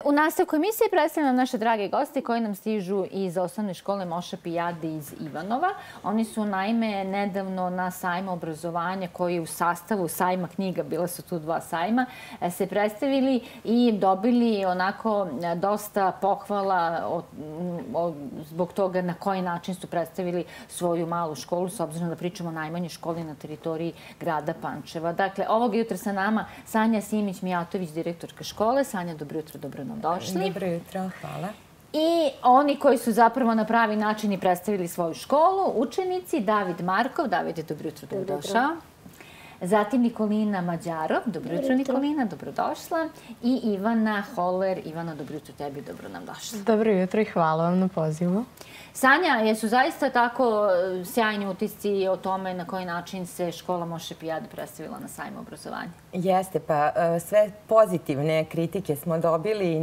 U nastavku emisije predstavljam naše drage goste koji nam stižu iz osnovne škole Moša Pijade iz Ivanova. Oni su naime nedavno na sajmu obrazovanja koji je u sastavu sajma knjiga, bila su tu dva sajma, se predstavili i dobili onako dosta pohvala zbog toga na koji način su predstavili svoju malu školu, s obzirom da pričamo o najmanjoj školi na teritoriji grada Pančeva. Dakle, ovog jutra sa nama Sanja Simić-Mijatović, direktorka škole. Sanja, dobro jutro, dobro nam došli. Dobro jutro, hvala. I oni koji su zapravo na pravi način i predstavili svoju školu, učenici, David Markov. Davide, dobro jutro, dobro došao. Zatim Nikolina Mađarov. Dobro jutro, Nikolina, dobrodošla. I Ivana Holer. Ivana, dobro jutro tebi, dobro nam došla. Dobro jutro i hvala vam na pozivu. Sanja, jesu zaista tako sjajni utisci o tome na koji način se škola Moša Pijade predstavila na sajmu obrazovanja? Jeste, pa sve pozitivne kritike smo dobili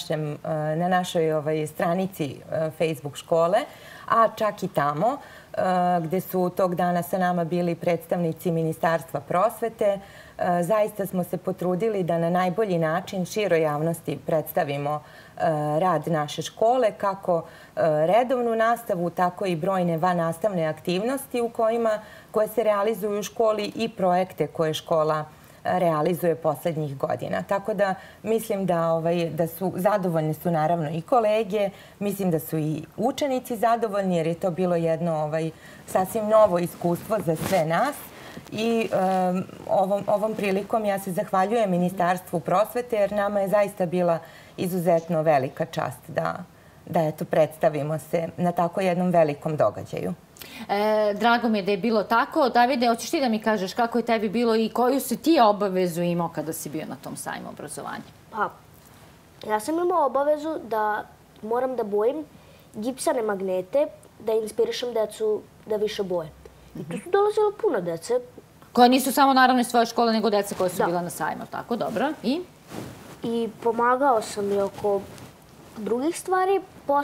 na našoj stranici Facebook škole, a čak i tamo gde su tog dana sa nama bili predstavnici Ministarstva prosvete. Zaista smo se potrudili da na najbolji način široj javnosti predstavimo rad naše škole, kako redovnu nastavu, tako i brojne vannastavne aktivnosti koje se realizuju u školi i projekte koje škola realizuje poslednjih godina. Tako da mislim da su zadovoljne su naravno i kolege, mislim da su i učenici zadovoljni jer je to bilo jedno sasvim novo iskustvo za sve nas. I ovom prilikom ja se zahvaljujem Ministarstvu prosvete jer nama je zaista bila izuzetno velika čast da predstavimo se na tako jednom velikom događaju. Drago mi je da je bilo tako. Davide, hoćeš ti da mi kažeš kako je tebi bilo i koju si ti obavezu imao kada si bio na tom sajmu obrazovanja? Pa, ja sam imao obavezu da moram da bojim gipsane magnete, da inspirišem decu da više boje. I tu su dolazilo puno dece. Koje nisu samo naravno iz svoje škole, nego deca koja su bila na sajmu, tako? Dobro. I? I pomagao sam i oko drugih stvari.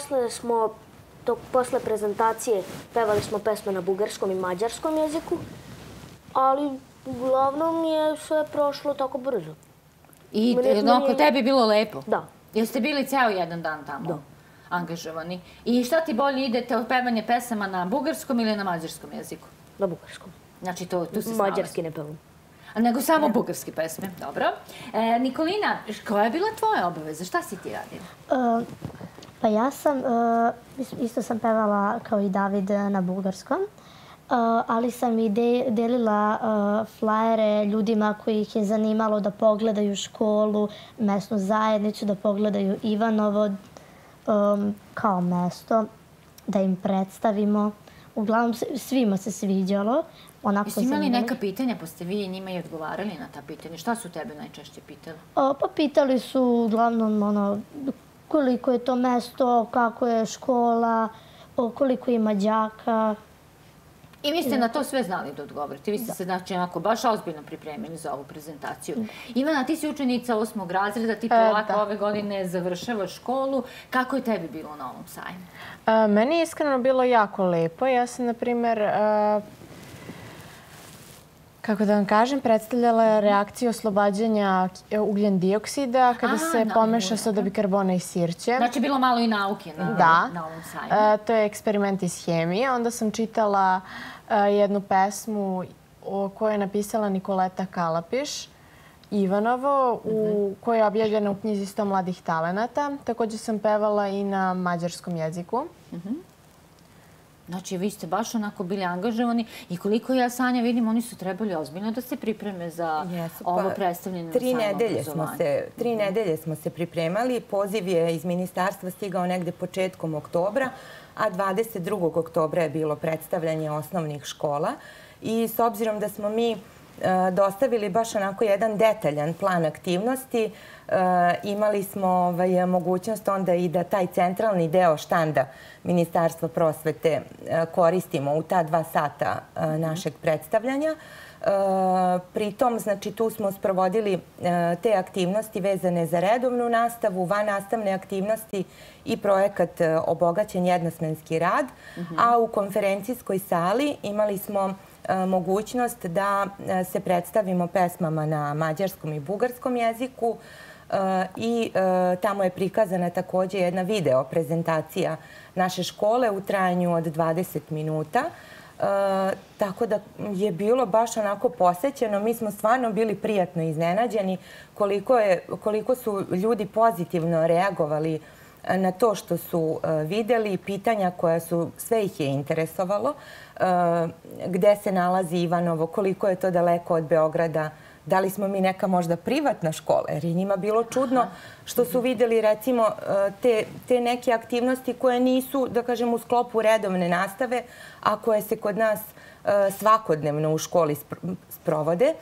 Posle prezentacije pevali smo pesme na bugarskom i mađarskom jeziku, ali uglavnom je sve prošlo tako brzo. I oko tebi bilo lepo? Da. Jeste bili ceo jedan dan tamo angažovani? I šta ti bolje idete od pevanja pesama na bugarskom ili na mađarskom jeziku? Na bugarskom. Znači tu se snalazi? Mađarski ne pevam. Nego samo bugarske pesme, dobro. Nikolina, koja je bila tvoja obaveza? Šta si ti radila? Pa ja isto sam pevala kao i David na bugarskom, ali sam i delila flajere ljudima koji ih je zanimalo da pogledaju školu, mesnu zajednicu, da pogledaju Ivanovo kao mesto, da im predstavimo. Uglavnom, svima se sviđalo. Jeste imali neka pitanja, pa ste vi njima i odgovarali na ta pitanja? Šta su tebe najčešće pitali? Pa pitali su uglavnom koliko je to mesto, kako je škola, koliko ima đaka. I vi ste na to sve znali da odgovorite. Vi ste se znači onako baš ozbiljno pripremili za ovu prezentaciju. Ivana, ti si učenica 8. razreda, ti polako ove godine završavaš školu. Kako je tebi bilo na ovom sajmu? Meni je iskreno bilo jako lepo. Ja sam, na primjer, kako da vam kažem, predstavljala reakciju oslobađanja ugljen dioksida kada se pomeša soda bikarbona i sirće. Znači, bilo malo i nauke na ovom sajmu. To je eksperiment iz hemije. Onda sam čitala jednu pesmu koju je napisala Nikoleta Kalapiš, Ivanovo, koja je objavljena u knjizi 100 mladih talenata. Također sam pevala i na mađarskom jeziku. Znači, vi ste baš onako bili angažovani i koliko ja, Sanja, vidim, oni su trebali ozbiljno da se pripreme za ovo predstavljanje na sajmu obrazovanja. 3 nedelje smo se pripremali. Poziv je iz ministarstva stigao negde početkom oktobra, a 22. oktobra je bilo predstavljanje osnovnih škola. I s obzirom da smo mi dostavili baš onako jedan detaljan plan aktivnosti, imali smo mogućnost onda i da taj centralni deo štanda Ministarstva prosvete koristimo u ta 2 sata našeg predstavljanja. Pritom, znači, tu smo sprovodili te aktivnosti vezane za redovnu nastavu, vannastavne aktivnosti i projekat Obogaćen jednosmenski rad, a u konferencijskoj sali imali smo mogućnost da se predstavimo pesmama na mađarskom i bugarskom jeziku, i tamo je prikazana također jedna video prezentacija naše škole u trajanju od 20 minuta. Tako da je bilo baš onako posećeno. Mi smo stvarno bili prijatno iznenađeni koliko su ljudi pozitivno reagovali na to što su vidjeli, pitanja koja su, sve ih je interesovalo. Gde se nalazi Ivanovo, koliko je to daleko od Beograda, da li smo mi neka možda privatna škola, jer je njima bilo čudno što su vidjeli recimo te neke aktivnosti koje nisu, da kažem, u sklopu redovne nastave, a koje se kod nas svakodnevno u školi sprovode.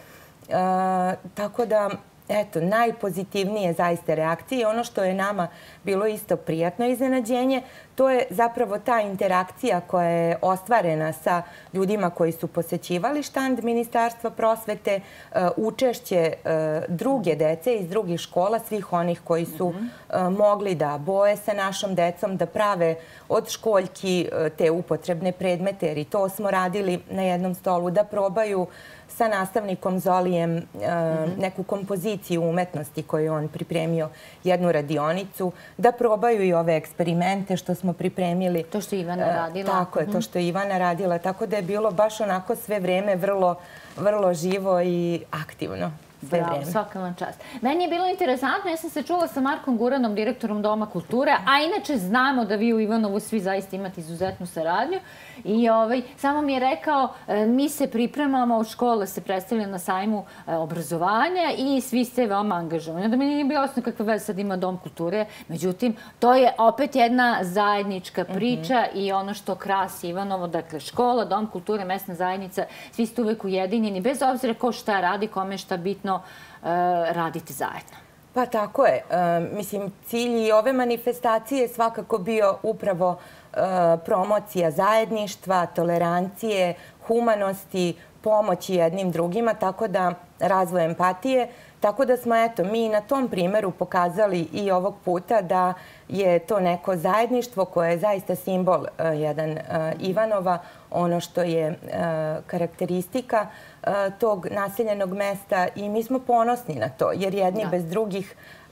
Tako da, eto, najpozitivnije zaista reakcije. Ono što je nama bilo isto prijatno iznenađenje, to je zapravo ta interakcija koja je ostvarena sa ljudima koji su posećivali štand Ministarstva prosvete, učešće druge dece iz drugih škola, svih onih koji su mogli da boje sa našom decom, da prave od školjki te upotrebne predmete, jer i to smo radili na jednom stolu, da probaju sa nastavnikom Zolijem neku kompoziciju umetnosti koju je on pripremio, jednu radionicu, da probaju i ove eksperimente što smo pripremili. To što je Ivana radila. Tako je, to što je Ivana radila. Tako da je bilo baš onako sve vreme vrlo živo i aktivno. Bravo, svaka vam čast. Meni je bilo interesantno, ja sam se čula sa Markom Guranom, direktorom Doma kulture, a inače znamo da vi u Ivanovu svi zaista imate izuzetnu saradnju. I samo mi je rekao, mi se pripremamo, škola se predstavlja na sajmu obrazovanja i svi ste veoma angažovani. Da mi nije bilo osnovno kakve veze sad ima Dom kulture, međutim, to je opet jedna zajednička priča i ono što krasi Ivanovo, dakle škola, Dom kulture, mesna zajednica, svi ste uvek ujedinjeni, bez obzira ko šta radi, kome šta bitno, radite zajedno. Pa tako je. Mislim, cilj i ove manifestacije je svakako bio upravo promocija zajedništva, tolerancije, humanosti, pomoći jednim drugima, tako da razvoj empatije. Tako da smo, eto, mi na tom primjeru pokazali i ovog puta da je to neko zajedništvo koje je zaista simbol jedan Ivanova, ono što je karakteristika tog naseljenog mesta i mi smo ponosni na to, jer jedni bez drugih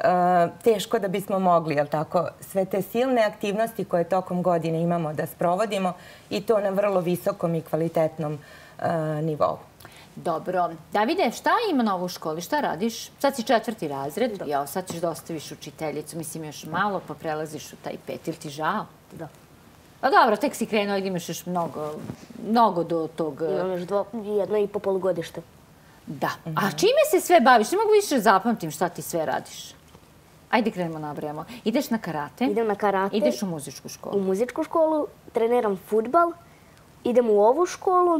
teško da bismo mogli, jel tako, sve te silne aktivnosti koje tokom godine imamo da sprovodimo i to na vrlo visokom i kvalitetnom nivou. Dobro. Davide, šta ima novo u školi? Šta radiš? Sad si 4. razred. Jao, sad ćeš da ostaviš učiteljicu. Mislim, još malo pa prelaziš u taj 5. Ili ti žao? Da. Pa dobro, tek si krenuo i imaš još mnogo do tog... Imam još 1,5 polugodište. Da. A čime se sve baviš? Ne mogu više zapamtim šta ti sve radiš. Ajde krenemo, nabrajamo. Ideš na karate. Idem na karate. Ideš u muzičku školu. U muzičku školu. Treniram fudbal. Idem u ovu školu.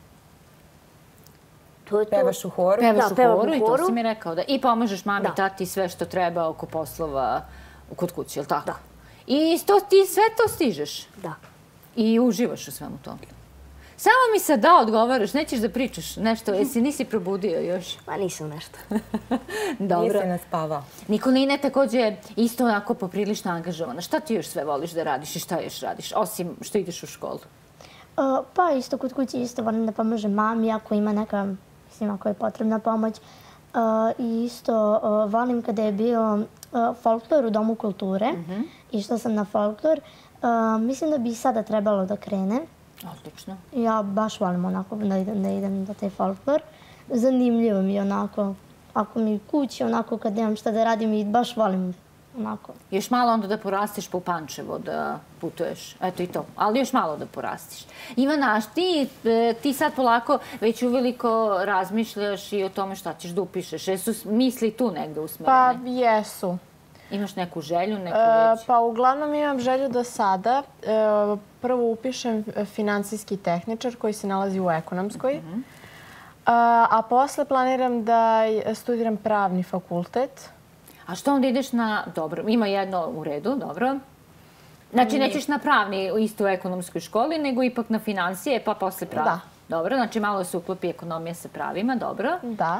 Pevaš u horu? Pevaš u horu i to si mi rekao. I pomažeš mami, tati sve što treba oko poslova kod kući, je li tako? Da. I ti sve to stižeš? Da. I uživaš u svemu tomu? Samo mi sad da odgovaraš, nećeš da pričaš nešto, nisi probudio još? Ma nisam nešto. Dobro. Nisi naspavao. Nikolina je također isto onako poprilično angažovana. Šta ti još sve voliš da radiš i šta još radiš, osim što ideš u školu? Pa isto kod kući isto volim da pomažem mami ako ima neka, mislim, ako je potrebna pomoć. I isto volim kada je bio folklor u Domu kulture. Išla sam na folklor. Mislim da bi i sada trebalo da krene. Odlično. Ja baš volim onako da idem na taj folklor. Zanimljivo mi je onako. Ako mi kući, onako kad nemam šta da radim i baš volim onako. Još malo onda da porastiš po Pančevo, da putuješ. Eto i to. Ali još malo da porastiš. Ivana, ti sad polako već uveliko razmišljaš i o tome šta ćeš da upišeš. Jesu misli tu negde usmerene? Pa jesu. Imaš neku želju, neku veću? Pa uglavnom imam želju da sada prvo upišem finansijski tehničar koji se nalazi u ekonomskoj. A posle planiram da studiram pravni fakultet. A što onda ideš na... Dobro, ima jedno u redu, dobro. Znači, nećeš na pravni isto u ekonomskoj školi, nego ipak na finansije, pa posle pravi. Da. Dobro, znači malo se uklopi ekonomija sa pravima, dobro. Da.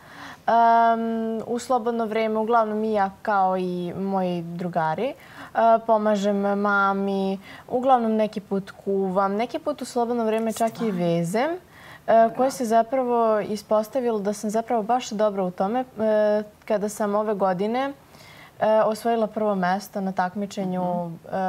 U slobodno vreme, uglavnom i ja kao i moji drugari, pomažem mami, uglavnom neki put kuvam, neki put u slobodno vreme čak i vezem, koje se zapravo ispostavilo da sam zapravo baš dobra u tome kada sam ove godine osvojila prvo mesto na takmičenju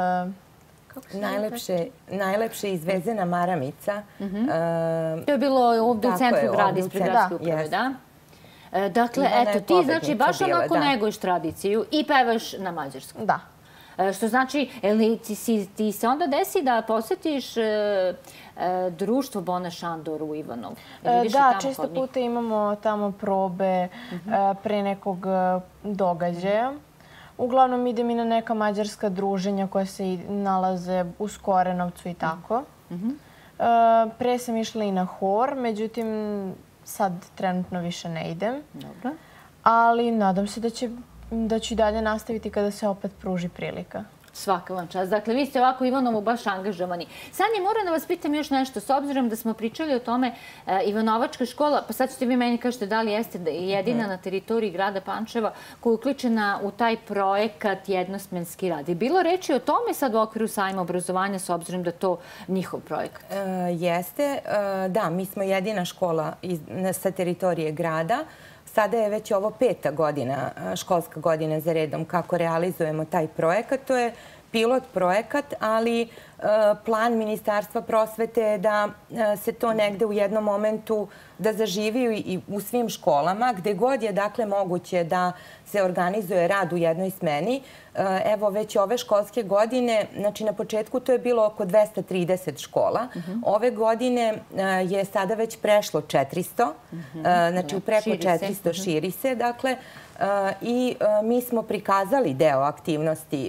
Najlepše izvezena maramica. To je bilo ovdje u centru grada ispred gradske uprave, da? Dakle, eto, ti znači baš onako neguješ tradiciju i pevaš na mađarskom. Da. Što znači, ti se onda desi da posjetiš društvo Bona Šandor u Ivanovu? Da, često puta imamo tamo probe pre nekog događaja. Uglavnom idem i na neka mađarska druženja koja se nalaze u Skorenovcu i tako. Pre sam išla i na hor, međutim sad trenutno više ne idem. Dobro. Ali nadam se da ću i dalje nastaviti kada se opet pruži prilika. Svaka vam čast. Dakle, vi ste ovako Ivanovu baš angažovani. Sanja, moram da vas pitam još nešto. S obzirom da smo pričali o tome Ivanovačka škola, pa sad ćete vi meni kažete da li jeste jedina na teritoriji grada Pančeva koja je uključena u taj projekat jednosmenski rad. Je bilo reči o tome sad u okviru sajma obrazovanja s obzirom da je to njihov projekat? Jeste. Da, mi smo jedina škola sa teritorije grada. Sada je već ovo 5. godina, školska godina za redom kako realizujemo taj projekat. To je pilot projekat, ali plan Ministarstva prosvete je da se to negde u jednom momentu da zaživi i u svim školama, gde god je dakle moguće da se organizuje rad u jednoj smeni. Evo već ove školske godine, znači na početku to je bilo oko 230 škola. Ove godine je sada već prešlo 400, znači preko 400 širi se, dakle, i mi smo prikazali deo aktivnosti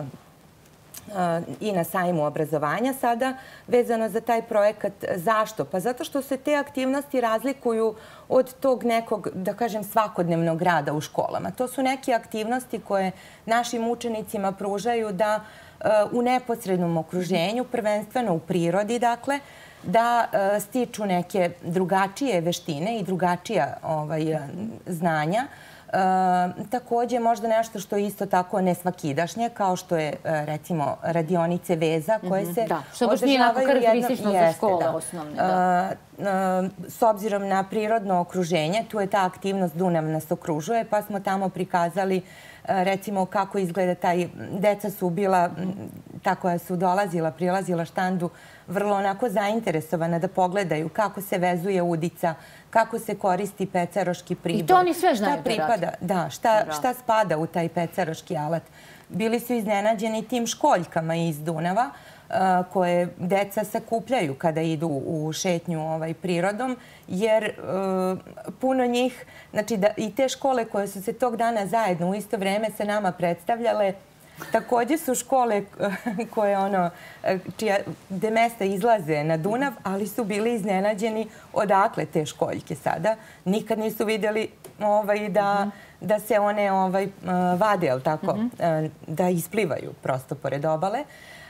i na sajmu obrazovanja sada vezano za taj projekat. Zašto? Pa zato što se te aktivnosti razlikuju od tog nekog, da kažem, svakodnevnog rada u školama. To su neke aktivnosti koje našim učenicima pružaju da u neposrednom okruženju, prvenstveno u prirodi, dakle, da stiču neke drugačije veštine i drugačija znanja. Također možda nešto što je isto tako nesvakidašnje, kao što je recimo radionice veza koje se održavaju. Što baš nije onako karakteristično za škole osnovne. S obzirom na prirodno okruženje, tu je ta aktivnost Dunav nas okružuje, pa smo tamo prikazali recimo kako izgleda taj, deca su bila, ta koja su dolazila, prilazila štandu, vrlo onako zainteresovana da pogledaju kako se vezuje udica, kako se koristi pecaroški pribor. I to oni sve znaju da radi. Da, šta spada u taj pecaroški alat. Bili su iznenađeni tim školjkama iz Dunava koje deca sakupljaju kada idu u šetnju prirodom, jer puno njih, znači i te škole koje su se tog dana zajedno u isto vreme sa nama predstavljale, također su škole koje gde mesta izlaze na Dunav, ali su bili iznenađeni odakle te školjke sada. Nikad nisu vidjeli da se one vade, da isplivaju prosto pored obale.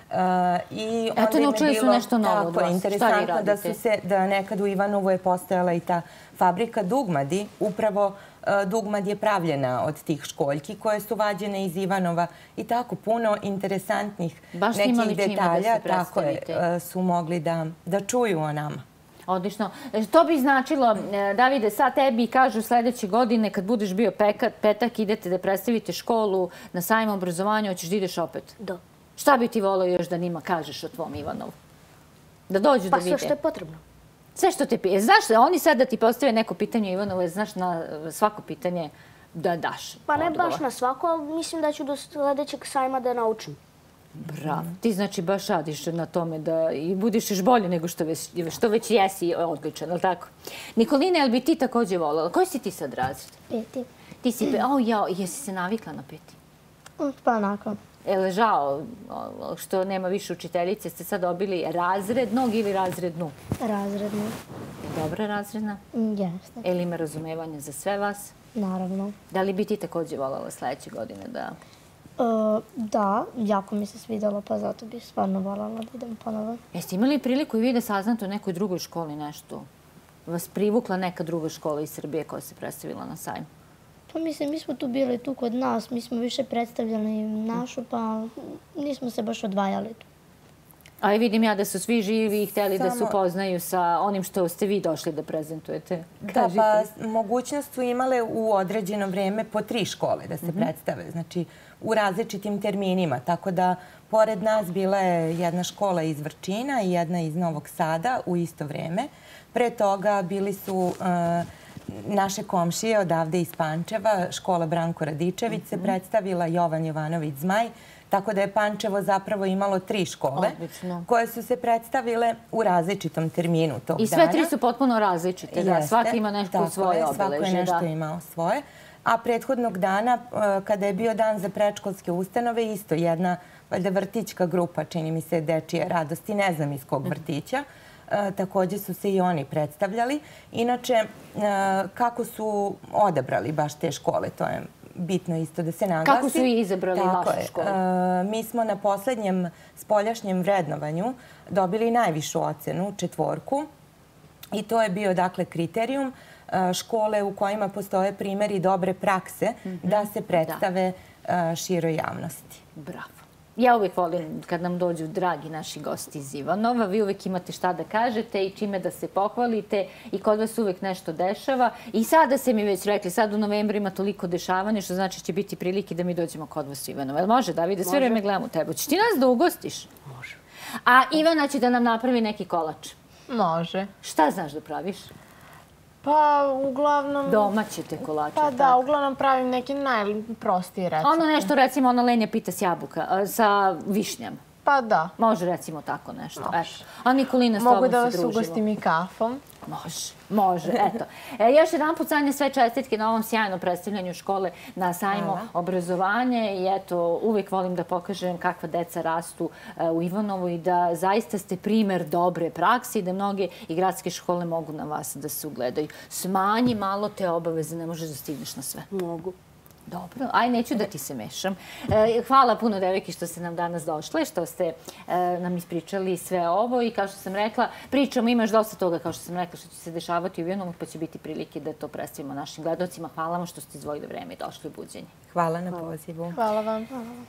Eto, naučili su nešto novo od vas. Interesantno da nekad u Ivanovu je postojala i ta fabrika Dugmadi. Upravo Dugmad je pravljena od tih školjki koje su vađene iz Ivanova i tako puno interesantnih nekih detalja su mogli da čuju o nama. Odlično. To bi značilo, Davide, sad tebi kažu sljedeće godine kad budeš bio petak, idete da predstavite školu na sajmu obrazovanja, hoćeš da ideš opet? Da. Šta bi ti volio još da njima kažeš o tvom Ivanovu? Da dođu da vide? Pa sve što je potrebno. Sve što te pije. Znaš, oni sad da ti postave neko pitanje o Ivanovu, znaš na svako pitanje da daš odgovor. Pa ne baš na svako, ali mislim da ću do sljedećeg sajma da naučim. Bravo. Ti znači baš radiš na tome da i budiš još bolje nego što već jesi odličan, ali tako? Nikolina, jel bi ti također voljela? Koji si ti sad razred? Peti. Ti si jesi se navikla na peti? Pa onako. Je li žao što nema više učiteljice? Ste sad dobili razrednog ili razrednu? Razrednu. Dobra razredna? Jeste. Je li ima razumevanja za sve vas? Naravno. Da li bi ti također voljela sljedeće godine da... Da, jako mi se svidjelo, pa zato bih stvarno voljela da idem ponovo. Jeste imali priliku i vi da saznate u nekoj drugoj školi nešto? Vas privukla neka druga škola iz Srbije koja se predstavila na sajmu? Pa mislim, mi smo tu bili tu kod nas, mi smo više predstavljali našu, pa nismo se baš odvajali tu. A i vidim ja da su svi živi i hteli da se upoznaju sa onim što ste vi došli da prezentujete. Da, pa mogućnost su imale u određeno vreme po 3 škole da se predstave. Znači, u različitim terminima. Tako da, pored nas bila je jedna škola iz Vrčina i jedna iz Novog Sada u isto vreme. Pre toga bili su naše komšije odavde iz Pančeva, škola Branko Radičević se predstavila, Jovan Jovanović Zmaj. Tako da je Pančevo zapravo imalo 3 škole koje su se predstavile u različitom terminu tog dana. I sve 3 su potpuno različite. Svaka ima nešto svoje obeleže. Svako je nešto imao svoje. A prethodnog dana, kada je bio dan za predškolske ustanove, isto jedna valjda vrtićka grupa, čini mi se, Dečije radosti, ne znam iz kog vrtića, također su se i oni predstavljali. Inače, kako su odabrali baš te škole, to je bitno isto da se naglasi. Kako su i izabrali vašu školu? Mi smo na poslednjem spoljašnjem vrednovanju dobili najvišu ocenu, 4. I to je bio, dakle, kriterijum škole u kojima postoje primjeri dobre prakse da se predstave široj javnosti. Bravo. Ja uvijek volim kad nam dođu dragi naši gosti iz Ivanova. Vi uvijek imate šta da kažete i čime da se pohvalite i kod vas uvijek nešto dešava. I sada ste mi već rekli, sad u novembru ima toliko dešavanja, što znači će biti prilike da mi dođemo kod vas u Ivanova. Jel može, Davide? Sve vreme gledamo tebe. Hoćeš ti nas da ugostiš? Može. A Ivana će da nam napravi neki kolač. Može. Šta znaš da praviš? Pa, uglavnom... Domaće te kolače. Pa da, uglavnom pravim neki najprostiji recept. Ono nešto, recimo, ono lenja pita s jabuka, sa višnjama. Pa da. Može, recimo, tako nešto. A Nikolina, s tobom se družimo. Mogu da vas ugostim i kafom. Može, eto. Još jedan put, Sanja, sve čestitke na ovom sjajnom predstavljanju škole na sajmu obrazovanje i eto, uvijek volim da pokažem kakva deca rastu u Ivanovu i da zaista ste primer dobre prakse i da mnoge i gradske škole mogu na vas da se ugledaju. Smanji malo te obaveze, ne možeš da stigneš na sve. Mogu. Dobro, aj neću da ti se mešam. Hvala puno, devojke, što ste nam danas došle, što ste nam ispričali sve ovo i kao što sam rekla, pričamo, imaš dosta toga, kao što sam rekla, što će se dešavati u Ivanovu, pa će biti prilike da to predstavimo našim gledalcima. Hvala vam što ste izdvojili vreme i došli u Buđenje. Hvala na pozivu. Hvala vam.